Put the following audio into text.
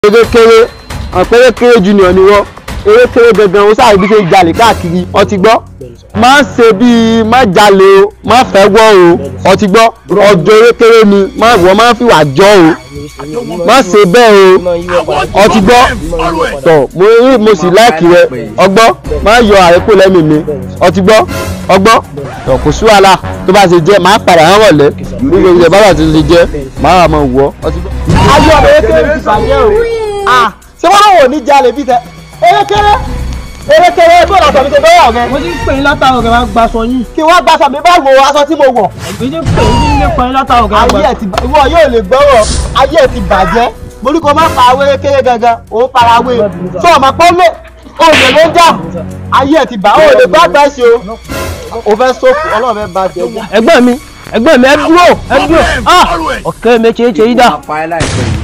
Erekere Erekere JNR ni wọ́n Erekere gangan ó sáré bí ṣe jalè káàkiri ọtí gbọ́ má ṣe bí má jalè o má fẹ́ wọ́ o ọtí gbọ́ ọjọ́ Erekere ni má wọ́n má fi wà jọ o má ṣe bẹ́ẹ̀ o ọtí gbọ́ tọ̀ mo sì láìkì rẹ ọgbọ́ má yọ àrékò lẹ́mìí mi ọtí gbọ́ ọgbọ́ tọ̀ kò sí wàhálà tó bá ṣe jẹ́ má padà hàn wọ̀lẹ́ nígbà ìjọba bàbá tó ṣe jẹ́ má wà mọ̀ wọ́ ọtí gbọ́. ayọ̀ Erekere ti bàjẹ́ o ṣé wọ́n lọ́wọ́ ní jalè bí tẹ Erekere bó lọ́sọ̀ mi ṣe bẹ́ẹ̀ ọ̀gẹ́. mo ti ń pè yín látàrọ̀ ọ̀gẹ́ máa gbaṣọ yín. kí wọ́n gbaṣọ mi bá wo aṣọ tí mo wọ̀. èmi ti ń pè yín ní pè yín látàrọ̀ ọ̀gẹ́ máa gbaṣọ. ayé ẹ̀ ti ìwọ yóò lè gbọ́rọ̀ ayé ẹ̀ ti bàjẹ́ mo ní kó má fa Erekere gangan òun farawé tó ọmọ pọ́nlé òòlè ló ń jà ayé ẹ̀ ti bà ó lè bá gbà ṣe o fẹ́ sófin Ọlọ́run fẹ́ bá jẹ. ẹgbẹ́ mi ẹ dúró ọ̀kẹ́ mi ṣe é ṣe yí dà.